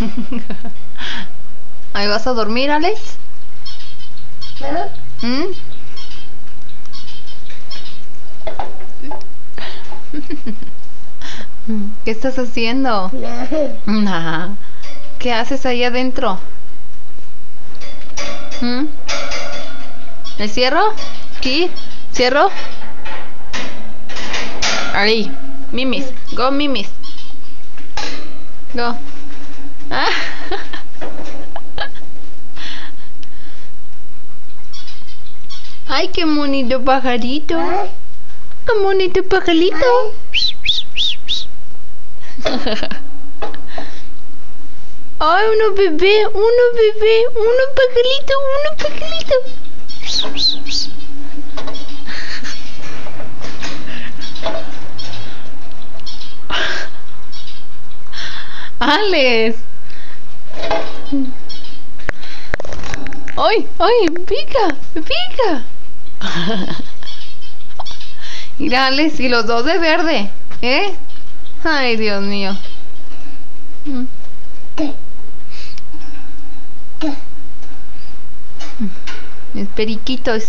¿Ahí vas a dormir, Alex? ¿Mm? ¿Qué estás haciendo? Nah. ¿Qué haces ahí adentro? ¿Mm? ¿Me cierro? ¿Aquí? ¿Cierro? Ahí. Mimis. Go, Mimis. Go. Ah. Ay, qué bonito pajarito. Qué bonito pajarito. Ay, uno bebé, uno pajarito. Alex. ¡Ay! ¡Ay! ¡Pica! ¡Pica! Mira, Alex, y los dos de verde, ¿eh? Ay, Dios mío. Mis periquitos.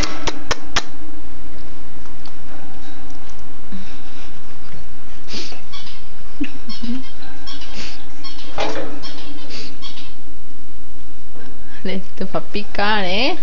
Te va a picar, ¿eh?